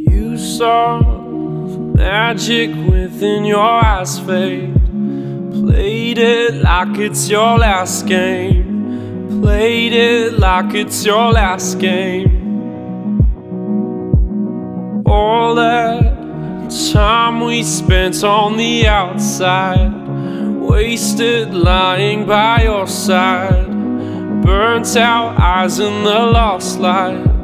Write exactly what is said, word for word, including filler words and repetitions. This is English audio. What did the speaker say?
You saw magic within your eyes fade. Played it like it's your last game. Played it like it's your last game. All that time we spent on the outside, wasted lying by your side. Burnt out eyes in the lost light.